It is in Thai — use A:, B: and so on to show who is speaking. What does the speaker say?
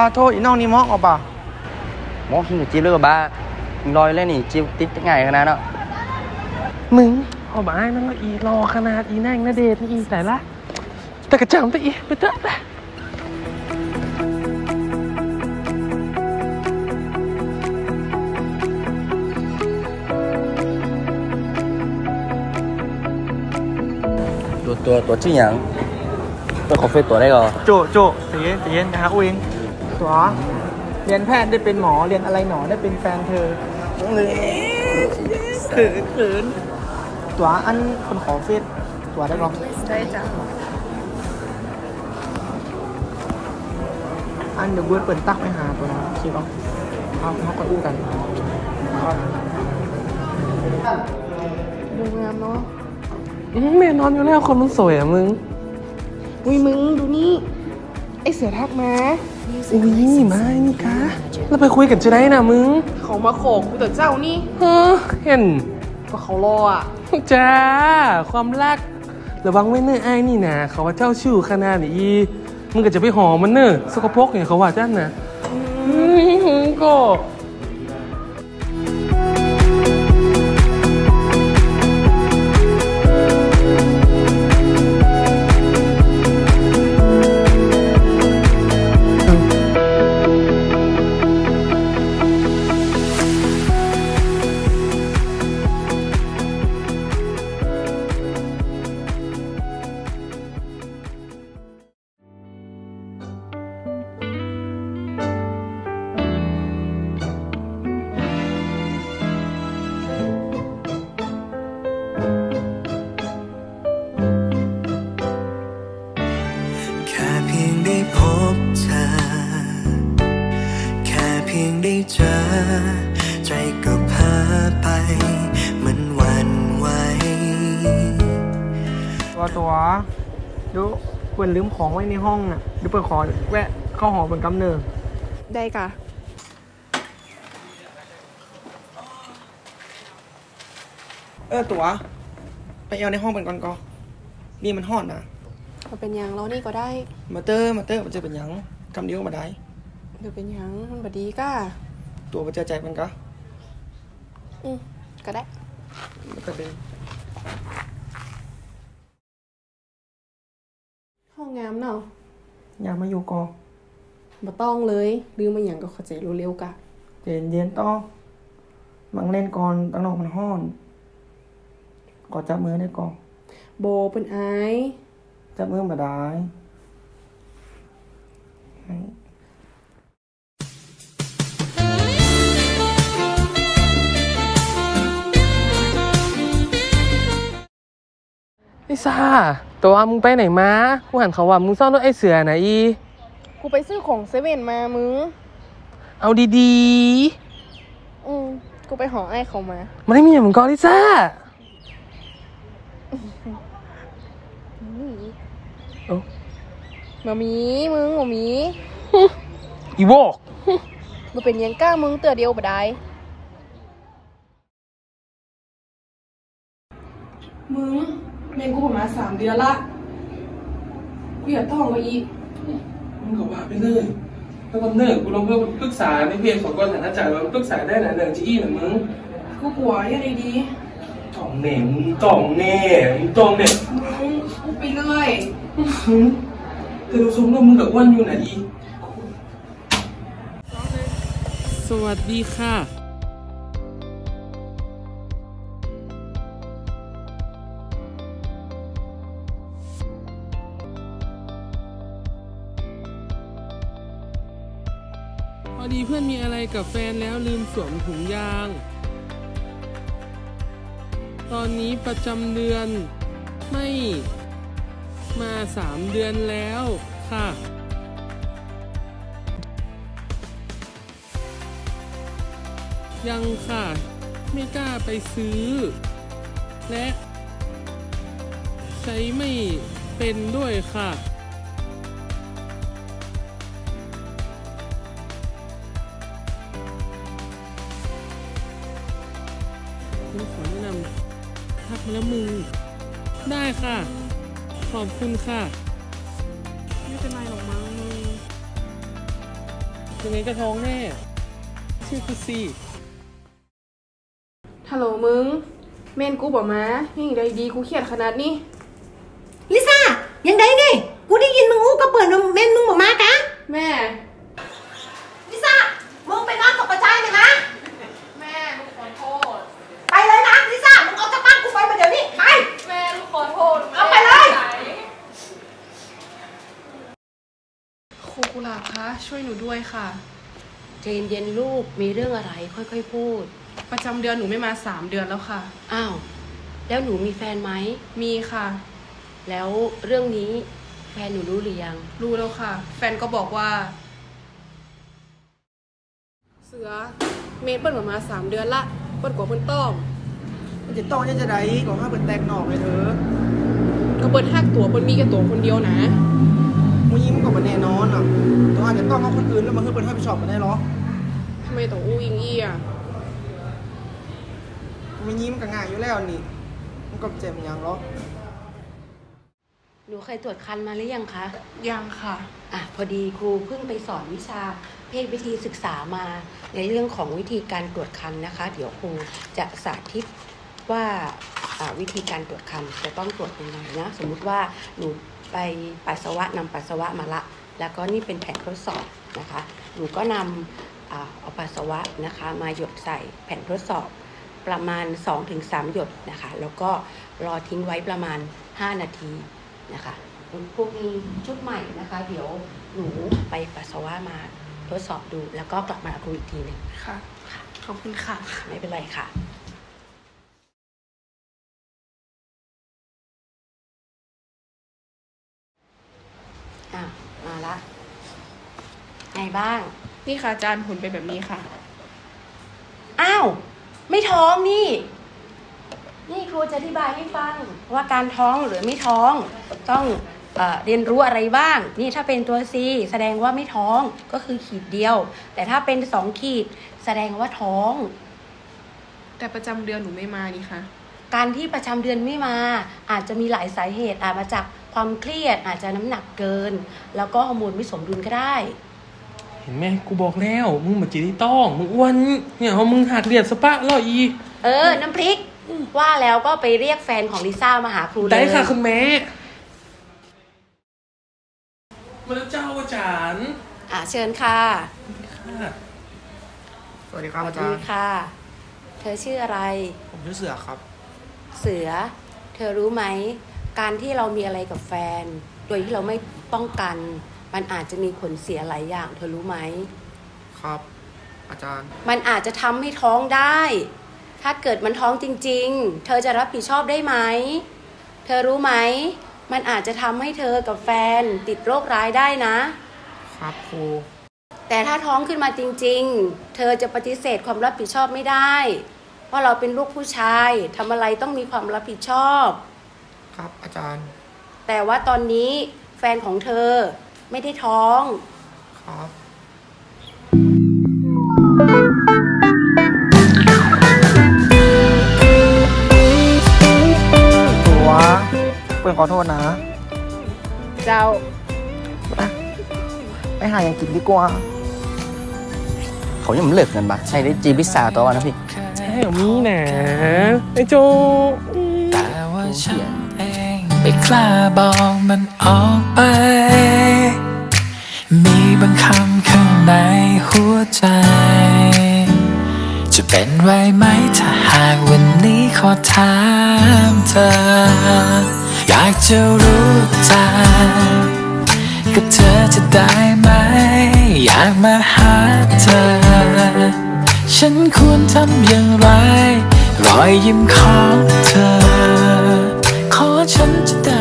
A: โทษอีน้องนี่มอกเอาป่ะ
B: มอกที่จีเลือกบ้าลอยเลยนี่จีติดง่ายขนาดนั้น
C: มึงเอาบ้านั่งอีรอขนาดอีนั่งนะเดทอีแต่ละแต่กระจำแต่อีไปเถอะ
B: ตัวชื่ออย่างตัวคาเฟ่ตัวได้ก่อน
A: โจเย็นนะฮะอุ้งตัวเรียนแพทย์ได้เป็นหมอเรียนอะไรหนอได้เป็นแฟนเธอขืนตัวอันคนขอเฟซตัวได้ก่อน
D: ได้จ้ะ
A: อันเดี๋ยวเบิร์ดเปิดตักไปหาตัวนั้นคิดว่าเขาก็อู้กัน
D: ดูงามเนาะ
C: แม่นอนอยู่แล้วคนมันสวยอ่ะมึง
D: อุ้ยมึงดูนี่ไอเสือทักมา
C: อุ้ยมานี่คะเราไปคุยกันจะได้นะมึง
D: เขามาโขกกูแต่เจ้านี่
C: เห็น
D: ก็เขารออ่ะ
C: จ้าความรักระวังไว้เนื้อไอ้นี่นะเขาว่าเจ้าชื่อขนาดนี้มึงก็จะไปหอมมันเนอะสกปรกเนี่ยเขาว่าจ้านะก็
E: เจอใจก็พาไปมันหวั่นไหว
A: ตัวดูเปิดลืมของไว้ในห้องอ่ะดูเปิดขอแวะเข้าหอเป็นกำเนิด
D: ได้กะ
A: ตัวไปเอาในห้องเป็นก่อนนี่มันห่อนนะ
D: มาเป็นยังเรานี่ก็ได้
A: มาเตอร์มันจะเป็นยังคำเดียวมาได้
D: เดี๋ยวเป็นยังมันบดีก้า
A: ตัวมันจะใจมันก็
D: ก็ได้
A: มันก็เป็น
D: ห้องงามเนาะ
A: อยากมาอยู่กอ
D: มาต้องเลยลืมมาอย่างก็เข้าใจเร็วๆกะ
A: เย็นต่อมังเล่นก่อนตั้งนอกมันห้อนก็จับมือได้ก่อน
D: โบเป็นไอ
A: จับมือมาได้
C: ไอ้ซ่าตัวมึงไปไหนมากูหันเขาว่ามึงซ่อนรถไอ้เสือไหนอี
D: กูไปซื้อของเซเว่นมามึง
C: เอาดี
D: กูไปหอไอ้เขามา
C: มันไม่มีอย่างมึงก่อนลิซ่า
D: มามีมึงมามี
C: อีโวก
D: มันเป็นยังก้ามึงเตือเดียวบ่ได้มึงเมนกูประมาณ3 เดือนละกูอยากท้องมาอีก
C: มึงก็ว่าไปเลยแล้วก็เนิร์กูลองเพื่อปรึกษาในเพจของกรฐานะจ่ายว่าปรึกษาได้นะเนิร์จีอี้เหมือนมึง
D: กูกลัวยังไงดี
C: จ่องแหน่มึงจ่องแน่
D: มึงกูไปเลย
C: แต่เราชมว่ามึงกับอ้วนอยู่ไหนอีสวัสดีค่ะพอดีเพื่อนมีอะไรกับแฟนแล้วลืมสวมถุงยางตอนนี้ประจำเดือนไม่มา3 เดือนแล้วค่ะยังค่ะไม่กล้าไปซื้อและใช้ไม่เป็นด้วยค่ะขอแนะนำทักมาแล้วมึงได้ค่ะขอบคุณค่ะ
D: ไม่เป็นไรหรอกมั้งมึง
C: ยังไงก็ท้องแน่ชื่อคือซี
D: ฮัลโหลมึงเมนกูบอกมายังไงดีกูเครียดขนาดนี้
F: ลิซ่ายังไงนี่กูได้ยินมึงอู้ก็เปิดเมนมึงบอกมากะ
D: แม่
F: ลิซ่ามึงไปนอนกับกระจายเลยนะ
D: แม่ลูกขอโทษ
F: ไปเลยนะลิซ่ามึงเอาจากบ้านกูไปมาเดี๋ยวนี้ไป
D: แม่ลูกขอโทษ
F: เอาไปเลย
D: ครูกุหลาบคะช่วยหนูด้วยค่ะ
G: ใจเย็นๆลูก มีเรื่องอะไรค่อยๆพูด
D: ประจำเดือนหนูไม่มา3 เดือนแล้วค่ะ
G: อ้าว แล้วหนูมีแฟนไหม
D: มีค่ะ
G: แล้วเรื่องนี้แฟนหนูรู้หรือยัง
D: รู้แล้วค่ะ แฟนก็บอกว่า เสือเมนเปิ้ลมา3 เดือนละเปิ้ลกว่าเปิ้ลต้อง
A: มันจะต้องยังจะได้ก่อนข้าเปิดแตกหนอกเลยเถอะ
D: ก็เปิ้ลหักตัวเปิ้ลมีแค่ตัวคนเดียวนะ
A: มึงยิ้มก็มาแน่นอนอ่ะตัวอาจจะต้องเอาคนอื่นแล้วมาให้เปิดให้ไปชอบกันได้หรอ
D: ทำไมต้องอู้อิงอี้อ่ะ
A: มันยิ้มก็ง่ายอยู่แล้วนี่มันก็เจ็บอย่างหรอ
G: หนูเคยตรวจคันมาหรือยังคะ
D: ยังค่ะ
G: อ่ะพอดีครูเพิ่งไปสอนวิชาเพศวิธีศึกษามาในเรื่องของวิธีการตรวจคันนะคะ เดี๋ยวครูจะสาธิตว่าวิธีการตรวจคันจะต้องตรวจยังไงนะ สมมุติว่าหนูไปปัสสาวะนำปัสสาวะมาละ แล้วก็นี่เป็นแผ่นทดสอบนะคะ หนูก็นำเอาปัสสาวะนะคะมาหยดใส่แผ่นทดสอบประมาณ 2-3 หยดนะคะ แล้วก็รอทิ้งไว้ประมาณ5 นาทีนะคะพวกนี้ชุดใหม่นะคะ เดี๋ยวหนูไปปัสสาวะมาทดสอบดูแล้วก็กลับมาคุยอีกทีหนึ่ง
D: ค่ะ ขอบคุณค่ะ
G: ไม่เป็นไรค่ะมาละไงบ้าง
D: นี่ค่ะอาจารย์ผลเป็นแบบนี้ค่ะ
G: อ้าว ไม่ท้องนี่ นี่ครูจะอธิบายให้ฟังว่าการท้องหรือไม่ท้องต้องเรียนรู้อะไรบ้าง นี่ถ้าเป็นตัว C แสดงว่าไม่ท้องก็คือขีดเดียว แต่ถ้าเป็น2 ขีดแสดงว่าท้อง
D: แต่ประจำเดือนหนูไม่มานี่ค่ะ
G: การที่ประจำเดือนไม่มาอาจจะมีหลายสาเหตุอาจมาจากความเครียดอาจจะน้ำหนักเกิน แล้วก็ฮอร์โมนไม่สมดุลก็ได้
C: เห็นไหมกูบอกแล้วมึงเหมือนจีที่ต้องมึงอ้วนเนี่ยพอมึงหักเลียดสปะแล้วอี
G: น้ำพริกว่าแล้วก็ไปเรียกแฟนของลิซ่ามาหาครูเลย
C: ได้ค่ะคุณแม่มาแล้วเจ้าอาจารย์
G: เชิญค่ะ
A: สวัสดีครับ
G: สวั
A: อา
G: ส
A: จาร
G: ดี
A: ย์
G: ค่ะ เธอชื่ออะไร
A: ผมชื่อเสือครับ
G: เสือ เธอรู้ไหมการที่เรามีอะไรกับแฟน โดยที่เราไม่ป้องกัน มันอาจจะมีผลเสียหลายอย่าง เธอรู้ไหม
A: ครับ อาจารย์
G: มันอาจจะทำให้ท้องได้ ถ้าเกิดมันท้องจริงๆ เธอจะรับผิดชอบได้ไหม เธอรู้ไหม มันอาจจะทำให้เธอกับแฟนติดโรคร้ายได้นะ
A: ครับครู
G: แต่ถ้าท้องขึ้นมาจริงๆ เธอจะปฏิเสธความรับผิดชอบไม่ได้ เพราะเราเป็นลูกผู้ชายทำอะไรต้องมีความรับผิดชอบ
A: ครับอาจารย์
G: แต่ว่าตอนนี้แฟนของเธอไม่ได้ท้อง
A: ครับ ตัวเปิ่นขอโทษนะ
D: เจ้า
A: ไปหาอย่างกินดีกว่า
B: เขายังไม่เลิกกันปะใช่ได้จีบลิซ่าตัววะนะพี่
C: ใช่ของมีนะไอ้โจ
H: แต่ว่าฉันเองไม่กล้าบอกมันออกไป มีบางคำข้างในหัวใจ จะเป็นไรไหมถ้าหากวันนี้ขอถามเธอ อยากจะรู้จักกับเธอจะได้ไหม อยากมาหาเธอ ฉันควรทำอย่างไร รอยยิ้มของเธอ ขอฉันจะได้